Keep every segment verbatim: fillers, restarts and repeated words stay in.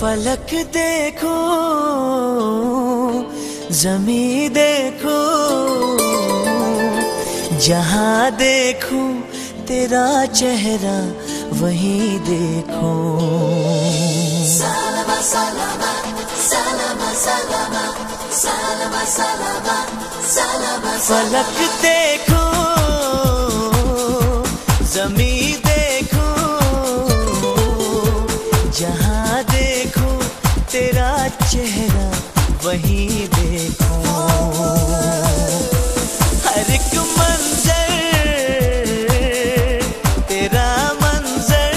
फलक देखो, ज़मीं देखो, जहाँ देखूं तेरा चेहरा वहीं देखो। सलामा सलामा सलामा सलामा सलामा सलामा सलामा। फलक देखो, ज़मीं देखो, जहाँ देखो तेरा चेहरा वहीं देखो। हर एक मंजर तेरा मंजर,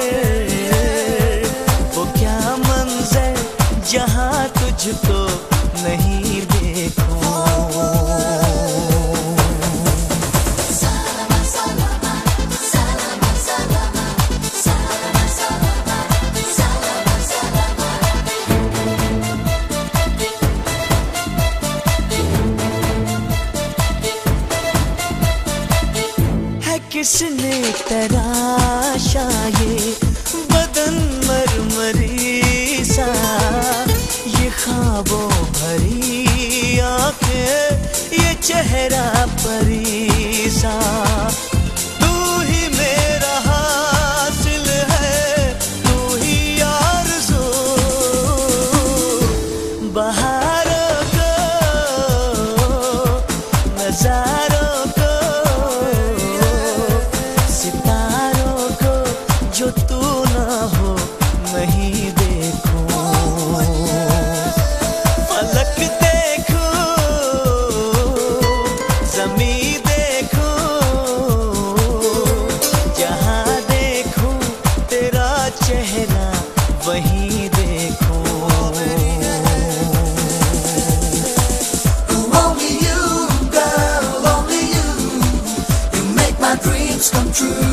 वो क्या मंजर जहाँ तुझको नहीं देखो। किसने तराशा ये बदन मरमरी सा, ये ख्वाबों भरी आंखें, ये चेहरा परी सा। तू ही मेरा हासिल है, तू ही आरज़ू, बहारों को नज़ारों जो तू ना हो नहीं देखो। फलक देखो, ज़मीं देखो, जहाँ देखो तेरा चेहरा वहीं देखो। Only you, girl, only you, you make my dreams come true.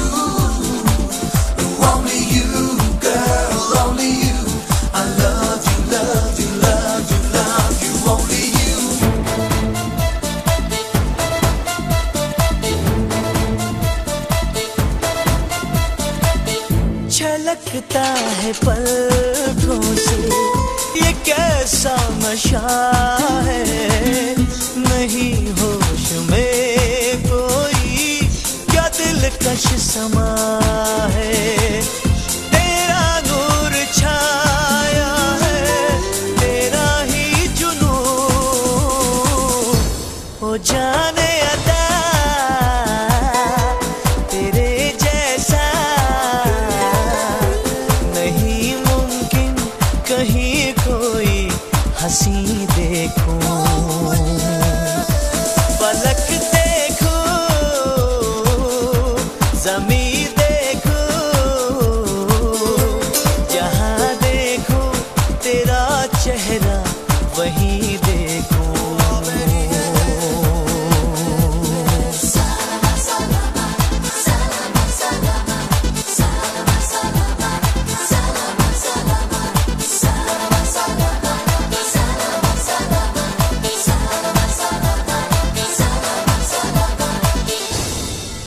छलकता है पलकों से ये कैसा नशा है, नहीं होश में कोई क्या दिलकश समा है। तेरा नूर छाया है, तेरा ही जुनून, ओ जाने